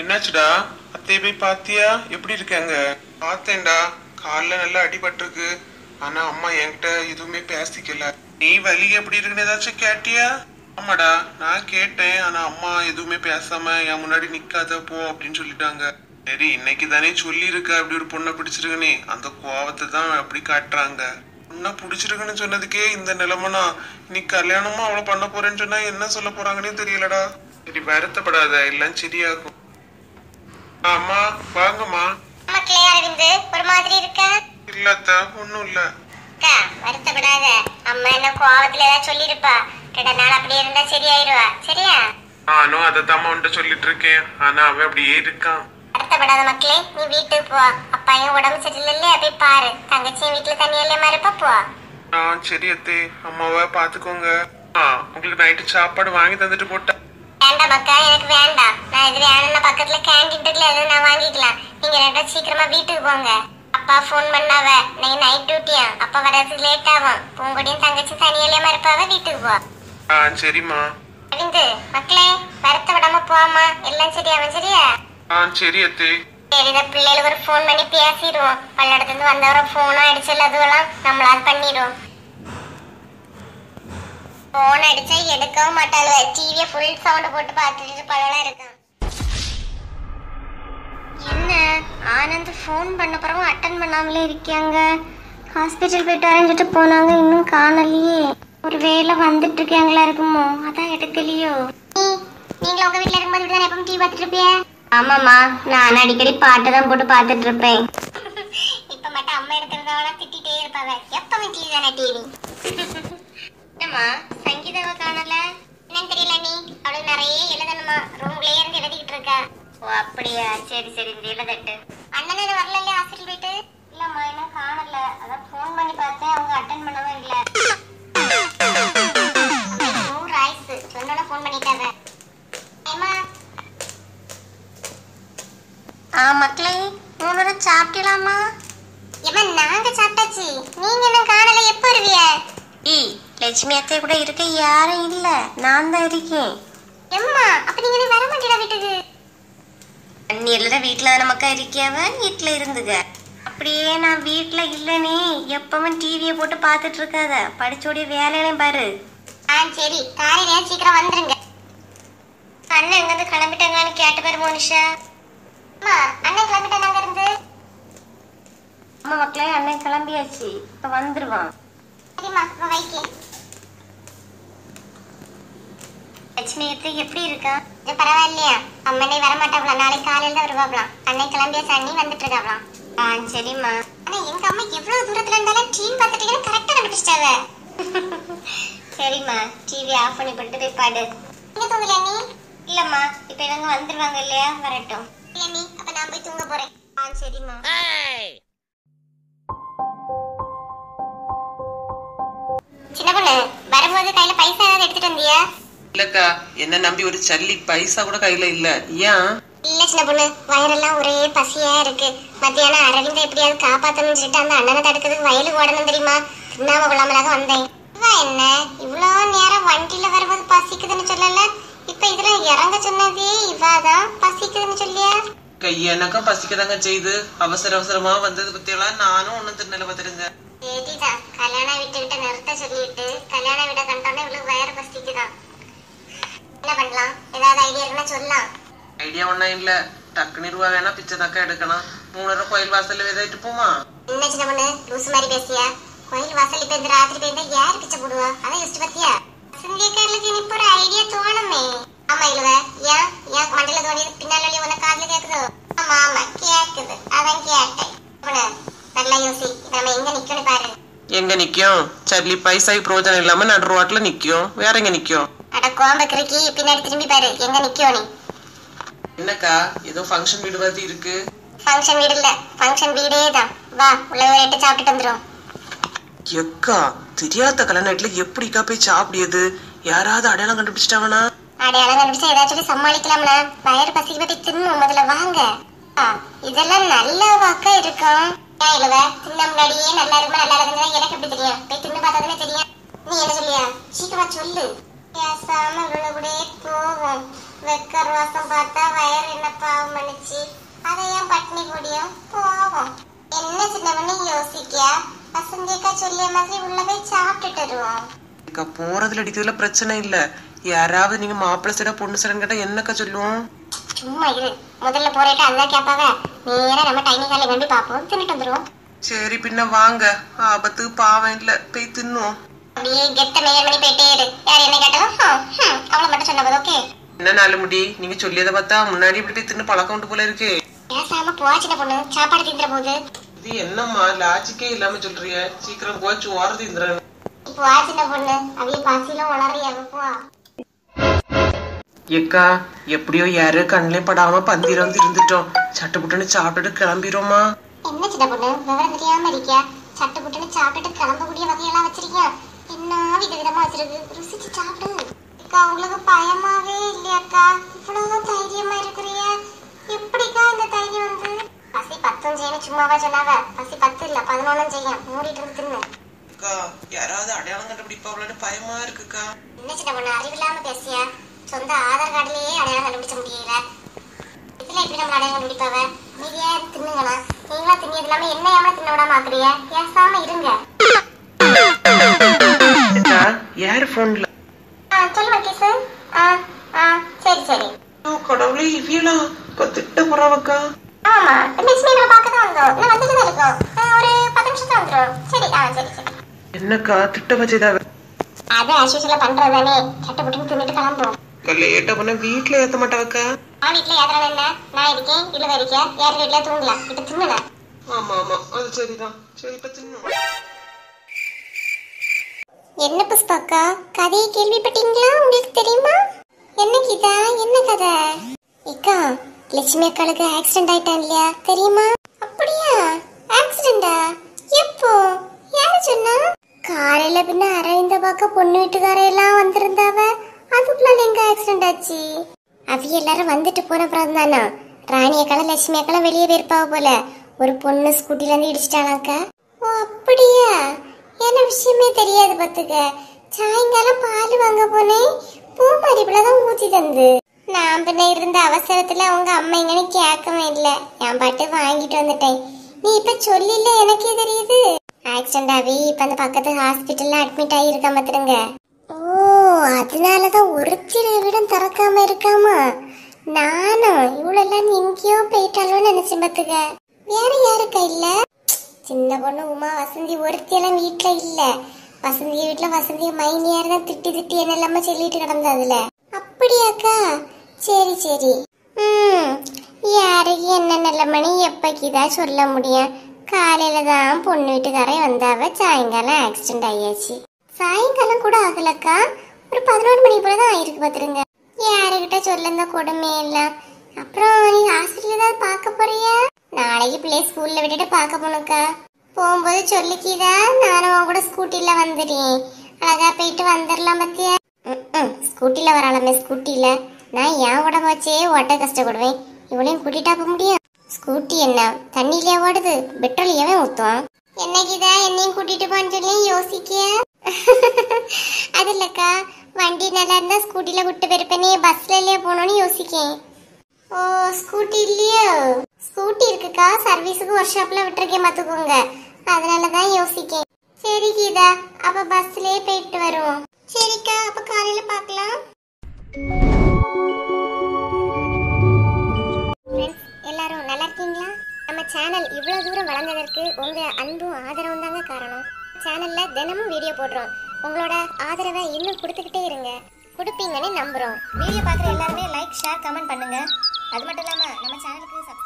என்னாச்சுடா? அத்தைய போய் பாத்தியா? எப்படி இருக்காங்க? பார்த்தேன்டா. கால்ல நல்லா அடிபட்டிருக்கு. ஆனா அம்மா என்கிட்ட எதுவுமே பேசிக்கல. நீ வலி எப்படி இருக்குன்னு ஏதாச்சும் கேட்டியா? ஆமாடா, நான் கேட்டேன். ஆனா அம்மா எதுவுமே பேசாம என் முன்னாடி நிக்காத போ அப்படின்னு சொல்லிட்டாங்க. சரி, இன்னைக்கு தானே சொல்லியிருக்க அப்படி ஒரு பொண்ணை பிடிச்சிருக்குன்னு. அந்த கோவத்தை தான் அப்படி காட்டுறாங்க. பொண்ணை பிடிச்சிருக்குன்னு சொன்னதுக்கே இந்த நிலைமைனா நீ கல்யாணமா அவளை பண்ண போறேன்னு சொன்னா என்ன சொல்ல போறாங்கன்னே தெரியலடா. சரி, வருத்தப்படாத, எல்லாம் சரியாகும். அம்மா வாங்கம்மா. மக்களே, அரவிந்த் ஒரு மாதிரி இருக்க? இல்லத்த, ஒண்ணும் இல்ல. வருத்தப்படாத. அம்மா என்ன கோவத்துல ஏதாவது சொல்லிருப்பா. 2 நாள் அப்படியே இருந்தா சரியாயிருவா. சரியா? நானும் அதைத்தான் உன்கிட்ட சொல்லிட்டு இருக்கேன். ஆனா அவன் அப்படியே இருக்கான். வருத்தப்படாத மக்களே, நீ வீட்டுக்கு போ. அப்பாயும் உடம்பு சரியில்லையே, போய் பாரு. தங்கச்சியும் வீட்டுல தனியாலே மறுப்பா போ. சரி அத்தே, அம்மாவை பாத்துக்கோங்க. உங்களுக்கு நைட்டு சாப்பாடு வாங்கி தந்துட்டு போட்டேன். வேண்டாம் மக்கா, எனக்கு வேண்டாம். நான் இது வேணும்னா பக்கத்துல கேண்டீன் இருக்குல்ல, அதை நான் வாங்கிக்கலாம். நீங்க 2 சீக்கிரமா வீட்டுக்கு போங்க. அப்பா போன் பண்ணாவ, நீ நைட் டியூட்டியா, அப்பா வரதுக்கு லேட் ஆகும். பூங்குடியும் தங்கச்சி தனியாலே மறுப்பாவ, வீட்டுக்கு போ. சரிம்மா. அரவிந்த் மக்களே, வருத்த விடாம போமா. எல்லாம் சரியாவும். சரியா? சரி அத்தே. சரி, இந்த பிள்ளைகளுக்கு ஒரு போன் பண்ணி பேசிடுவோம். பல்லடத்துல இருந்து வந்தவரை போனும் அடிச்சல, அதுவெல்லாம் நம்மளால பண்ணிடுவோம். போன் அடிச்சா எடுக்கவும் மாட்டாளுவ. டிவியை ஃபுல் சவுண்ட் போட்டு பார்த்துட்டு பழலாம் இருக்கும். என்ன ஆனந்த் ஃபோன் பண்ண பிறகு அட்டன் பண்ணாமலே இருக்காங்க. ஹாஸ்பிட்டல் போயிட்டு அரைஞ்சிட்டு போனாங்க, இன்னும் காணலையே. ஒருவேளை வந்துட்டு இருக்காங்களா இருக்குமோ, அதான் எடுக்கலையோ. நீங்களும் உங்க வீட்டுல இருக்கும்போது இப்படிதான் எப்பவும் டிவி பார்த்துட்டு இருப்பிய? ஆமாம்மா, நான் அடிக்கடி பாட்டு தான் போட்டு பார்த்துட்டு இருப்பேன். இப்ப மட்டும் அம்மா எடுக்கிறதவெல்லாம் திட்டிகிட்டே இருப்பாங்க. எப்பவும் டிவி தானே டிவி. என்னம்மா சங்கீதாவை காணல? என்னன்னு தெரியல. நீ அவளுக்கு நிறைய எழுதணுமா, ரூம்லயே இருந்து எழுதிக்கிட்டு இருக்கா. ஓ அப்படியா, சரி சரி, இந்த எழுதட்டு. அண்ணன் இது வரல இல்லையா ஹாஸ்பிட்டல் போயிட்டு? இல்லம்மா, இன்னும் காணல. அதான் ஃபோன் பண்ணி பார்த்தேன், அவங்க அட்டன் பண்ணவும் இல்லை. ராய்ஸ் சொன்னோட ஃபோன் பண்ணிட்டாங்க. ஏமா மக்களே, 3 சாப்பிட்டலாமா? ஏமா நாங்க சாப்பிட்டாச்சு. நீங்க என்ன காணல, எப்போ வருவிய? லட்சுமி அத்தை கூட இருக்க யாரும் இல்ல, நான் தான் இருக்கேன். எம்மா, அப்ப நீங்க வர மாட்டீங்களா வீட்டுக்கு? அண்ணி எல்லாரும் வீட்டுல நமக்கா இருக்கியாவ, வீட்டுல இருந்துங்க. அப்படியே நான் வீட்டுல இல்லனே, எப்பவும் டிவியை போட்டு பார்த்துட்டு இருக்காத, படிச்சோடைய வேலையிலையும் பாரு. சரி, காலையில சீக்கிரம் வந்துருங்க. அண்ணன் எங்க இருந்து கிளம்பிட்டாங்கன்னு கேட்டு பாரு மோனிஷா. அண்ணன் கிளம்பிட்டாங்க இருந்து. ஆமா மக்களே, அண்ணன் கிளம்பியாச்சு, இப்ப வந்துருவான். சரிம்மா, வைக்கேன். லட்சுமி அத்தை எப்படி இருக்கா? பரவாயில்லையா? அம்மனே வரமாட்டாங்களா, நாளைக்கு காலையில தான் வருவாங்களாம். அன்னை கிளம்பியாச்சு, அண்ணி வந்துட்டு இருக்காங்களாம். சரிம்மா. ஆனா எங்க அம்மா எவ்வளவு தூரத்துல இருந்தாலும் டிவி பார்த்துட்டீங்கன்னா கரெக்டா கண்டுபிடிச்சிட்டாவ. சரிம்மா, டிவி ஆஃப் பண்ணி போட்டு போய் பாடு. நீங்க தூங்கல நீ? இல்லம்மா, இப்ப இவங்க வந்துருவாங்க இல்லையா, வரட்டும். இல்ல நீ, அப்ப நான் போய் தூங்க போறேன். சரிம்மா. சின்ன பொண்ணு, வரும்போது கையில பைசா ஏதாவது எடுத்துட்டு வந்தியா? இல்லக்கா, என்ன நம்பி ஒரு சல்லி பைசா கூட கையில இல்ல. ஏன்? இல்ல சின்ன பொண்ணு, வயிறெல்லாம் ஒரே பசியா இருக்கு. மத்தியானம் அரவிந்தை எப்படியாவது காப்பாத்தணும்னு சொல்லிட்டு அந்த அண்ணனை தடுக்கிறதுக்கு வயலுக்கு ஓடணும் தெரியுமா? தின்னாம கொள்ளாமலாக வந்தேன். என்ன இவ்வளவு நேரம் வண்டியில வரும்போது பசிக்குதுன்னு சொல்லல, இப்ப இதுல இறங்க சொன்னதே இவாதான் பசிக்குதுன்னு சொல்லியா? எனக்கும் பசிக்கதாங்க செய்து, அவசர அவசரமா வந்தது பத்தியெல்லாம் நானும் ஒண்ணும் திருநெல்ல பாத்துருங்க. சரிதான், கல்யாண வீட்டை நிறுத்த சொல்லிட்டு கல்யாண வீட்டை கண்டோன்னே இவ்வளவு வயிறு பசிக்குதான். என்ன பண்ணலாம்? ஏதாவது ஐடியா இருக்குன்னா சொல்லலாம். ஐடியா ஒண்ணும் இல்ல, டக்குனு ரூபா வேணா பிச்சை தக்கா எடுக்கணும். 3 கோயில் வாசல்ல விதைட்டு போமா? என்ன சின்ன பொண்ணு லூசு மாதிரி பேசியா? கோயில் வாசல் இப்ப இந்த ராத்திரி போயிருந்தா யாரு பிச்சை போடுவா? அதான் யோசிச்சு பாத்தியா? சிந்தியக்காரர்களுக்கு இனிப்பு ஒரு ஐடியா தோணுமே. ஆமா இழுவ, ஏன் ஏன் மண்டல தோணியது பின்னால உன காதுல கேக்குதோ? ஆமா ஆமா கேக்குது, அதான் கேட்டேன். நல்லா யோசி, நம்ம எங்க நிக்கணும் பாரு. எங்க நிக்கும்? சல்லி பைசாக்கு பிரோஜனம் இல்லாம நடு ரோட்ல நிக்கும். வேற எங்க நிக்கும்? அட கோம்பக்கிரிக்கி, பின்னாடி திரும்பி பாரு, எங்க நிக்கோ நீ? என்னக்கா, ஏதோ ஃபங்க்ஷன் வீடு மாதிரி இருக்கு. ஃபங்க்ஷன் வீடு இல்ல, ஃபங்க்ஷன் வீடே தான். வா, உள்ள ஒரு 8 சாப்பிட்டு வந்துரும். எக்கா, தெரியாத கல்யாணத்துல எப்படிக்கா போய் சாப்பிடியது? யாராவது அடையாளம் கண்டுபிடிச்சிட்டாங்கன்னா? அடையாளம் கண்டுபிடிச்சா ஏதாச்சும் சமாளிக்கலாம்ல. வயிறு பசிக்கு பத்தி தின்னு முதல்ல வாங்க. இதெல்லாம் நல்ல வாக்கா இருக்கும். ஏன் இழுவ, தின்ன முன்னாடியே நல்லா இருக்குமா நல்லா இருக்குன்னு எனக்கு எப்படி தெரியும்? போய் தின்னு பார்த்தாதானே தெரியும். நீ என்ன சொல்லியா? சீக்கிரமா சொல்லு. பேசாம இவனு கூட போவோம். வெக்க ரோசம் பார்த்தா வயறு என்ன பாவம் பண்ணிச்சு. அதை ஏன் பட்னி கூடியும் போவோம். என்ன சின்ன பண்ணி யோசிக்க. வசந்தியக்கா சொல்லிய மாதிரி உள்ள போய் சாப்பிட்டுட்டு வருவோம். அக்கா போறதுல அடிக்கிறதுல பிரச்சனை இல்ல. யாராவது நீங்க மாப்பிள்ளை சைடா பொண்ணு சைடான்னு கேட்டா என்னக்கா சொல்லுவோம்? சும்மா இரு. முதல்ல போறேட்டு அதான் கேட்பாவ. நேரா நம்ம டைனிங் ஹாலில் கொண்டு பார்ப்போம். தின்னுட்டு வந்துருவோம். சரி பின்ன வாங்க. ஆபத்து பாவம் இல்ல, போய் தின்னுவோம். அப்படியே கெட்ட மேயர் மணி போயிட்டே இரு. யார் என்ன கேட்டாலும் அவளை மட்டும் சொன்ன போது ஓகே. என்ன நாலு முடி, நீங்க சொல்லியதை பார்த்தா முன்னாடி இப்படி போய் தின்னு பழக்கம் உண்டு போல இருக்கு. பேசாம போவா சின்ன பொண்ணு. சாப்பாடு தின்ற போது இது என்னம்மா லாஜிக்கே இல்லாம சொல்றிய? சீக்கிரம் போச்சு ஓரது இந்திரன். போவா சின்ன பொண்ணு. அவைய பாசிலும் வளரையா போவா. ஏக்கா எப்படியோ யாரு கண்ணிலே படாம பந்திர வந்து இருந்துட்டோம். சட்டுப்புட்டுன்னு சாப்பிட்டுட்டு கிளம்பிடுவோமா? என்ன சின்ன பொண்ணு விவரம் தெரியாம இருக்கியா? சட்டு புட்டுன்னு சாப்பிட்டுட்டு கிளம்பக்கூடிய வகையெல்லாம் வச்சிருக்கியா? என்ன விதவிதமா வச்சிருக்கு. ருசிச்சு சாப்பிடு. அக்கா உங்களுக்கு பயமாவே இல்லையாக்கா? இவ்வளவு தைரியமா இருக்கிறிய. எப்படிக்கா இந்த தைரியம் வந்து? பசி 10 செய்யணும் சும்மாவா சொன்னாவ? பசி 10 இல்ல 11 செய்யும். மூடிட்டு இருந்து தின்னு. அக்கா யாராவது அடையாளம் கண்டுபிடிப்பாங்கன்னு பயமா இருக்குக்கா. என்ன சின்ன பொண்ணு அறிவில்லாம பேசியா? சொந்த ஆதார் கார்டுலயே அடையாளம் கண்டுபிடிச்ச முடியல. இதுல எப்படி நம்ம அடையாளம் கண்டுபிடிப்பாவ? மீதியா தின்னுங்களா? நீங்களா தின்னியது இல்லாம என்ன ஏமா தின்ன விடாம ஆக்குறிய? பேசாம இருங்க. யாரு போன்ல? சொல்லு வக்கீஸ். சரி சரி. கடவுளே இவியலா திட்ட போறாவக்கா. ஆமா லட்சுமி நம்ம பார்க்க தான் வந்தோம். நான் வந்துட்டு தான் இருக்கோம். ஒரு 10 நிமிஷத்துல வந்துடும். சரி சரி சரி. என்னக்கா திட்ட வச்சதாவ? அது ஆஸ்யூஷுவலா பண்றதானே. சட்டை புட்டுன்னு தின்னுட்டு கிளம்புவோம். லேட்டா பண்ண வீட்டுல ஏத்த மாட்டாவக்கா. நான் வீட்டுல ஏத்துறானே என்ன? நான் இருக்கேன் இல்ல இருக்கேன். யார் வீட்டுல தூங்கலாம். இப்ப தின்னுல. ஆமா ஆமா அது சரிதான். சரி இப்ப தின்னு. என்ன புஷ்பாக்கா கதையை கேள்விப்பட்டீங்களா? உங்களுக்கு தெரியுமா? என்ன கீதா என்ன கதை? இக்கா லட்சுமி அக்காளுக்கு ஆக்சிடென்ட் ஆயிட்டான் இல்லையா தெரியுமா? அப்படியா? ஆக்சிடென்டா? எப்போ? யாரு சொன்னா? காலையில பின்ன அரவிந்த பார்க்க பொண்ணு வீட்டுக்காரையெல்லாம் வந்திருந்தாவ. அதுக்குள்ள எங்க ஆக்சிடென்ட் ஆச்சு? அவிய எல்லாரும் வந்துட்டு போன அப்புறம் தானா ராணி அக்கால லட்சுமி அக்கால வெளியே போயிருப்பாவ போல. ஒரு பொண்ணு ஸ்கூட்டில இருந்து இடிச்சிட்டானாக்கா. ஓ அப்படியா? என்ன விஷயமே தெரியாது பாத்துக்க. சாயங்காலம் பால் வாங்க போனேன். பூ பறிப்புலதான் ஊத்தி தந்து. நான் பின்ன இருந்த அவசரத்துல அவங்க அம்மா எங்கன்னு கேட்கவே இல்லை. என் பாட்டு வாங்கிட்டு வந்துட்டேன். நீ இப்ப சொல்லில எனக்கே தெரியுது. ஆக்சிடென்ட் ஆகி இப்ப அந்த பக்கத்து ஹாஸ்பிட்டல்ல அட்மிட் ஆகி இருக்க மாத்திருங்க. ஓ அதனாலதான் ஒருத்திர விடம் திறக்காம இருக்காமா? நானும் இவ்வளவு எல்லாம் எங்கேயோ போயிட்டாலும் நினைச்சேன் பாத்துக்க. வேற யாருக்கா இல்ல? சின்ன பொண்ணு உமா வசந்தி ஒருத்தியெல்லாம் வீட்டுல இல்ல. வசந்தி வீட்டுல வசந்தி மைனியார் தான் திட்டி திட்டி என்னெல்லாம சொல்லிட்டு கிடந்ததுல. அப்படியாக்கா? சரி சரி. யாருக்கு என்ன நிலைமணி எப்பக்கிதான் சொல்ல முடியும்? காலையில தான் பொண்ணு வீட்டுக்காரன் வந்தாவ. சாயங்காலம் ஆக்சிடென்ட் ஆயாச்சு. சாயங்காலம் கூட ஆகலக்கா. ஒரு 11 மணி போலதான் ஆயிருக்கு பாத்துருங்க. யாருக்கிட்ட சொல்ல இந்த கொடுமை எல்லாம். அப்புறம் நீ ஹாஸ்பிட்டல் ஏதாவது பார்க்க போறியா? நாளைக்கு பிள்ளை ஸ்கூல்ல விட்டுட்டு பார்க்க போனக்கா. போகும்போது சொல்லிக்கிதா நானும் உன் கூட ஸ்கூட்டில வந்துடுறேன். அழகா போயிட்டு வந்துடலாம் பத்தியா? ஸ்கூட்டில வராளமே. ஸ்கூட்டில நான் என் உடம்ப வச்சே ஓட்ட கஷ்டப்படுவேன். இவளையும் கூட்டிட்டா போக முடியும்? ஸ்கூட்டி என்ன தண்ணியிலே ஓடுது? பெட்ரோலியவே ஊத்தும். என்னைக்குதா என்னையும் கூட்டிட்டு போன்னு சொல்லி யோசிக்கிய? அது இல்லக்கா வண்டி நல்லா இருந்தா ஸ்கூட்டில விட்டு போயிருப்பேனே. பஸ்ல போனோன்னு யோசிக்கேன். ஓ ஸ்கூட்டி இல்லையோ? ஸ்கூட்டி இருக்குக்கா. சர்வீஸுக்கு ஒர்க் ஷாப்ல விட்டுருக்கேன் பாத்துக்கோங்க. அதனாலதான் யோசிக்கேன். சரி கீதா அப்ப பஸ்லயே போயிட்டு வருவோம். சரிக்கா அப்ப காலையில பாக்கலாம். எல்லாரும் நல்லா இருக்கீங்களா? நம்ம சேனல் இவ்வளவு தூரம் வளர்ந்ததற்கு உங்க அன்பும் ஆதரவும் தாங்க காரணம். சேனல்ல தினமும் வீடியோ போடுறோம். உங்களோட ஆதரவை இன்னும் கொடுத்துக்கிட்டே இருங்க. கொடுப்பீங்கன்னு நம்புறோம். வீடியோ பார்க்குற எல்லாருமே லைக் ஷேர் கமெண்ட் பண்ணுங்க. அது மட்டும் இல்லாம நம்ம சேனலுக்கு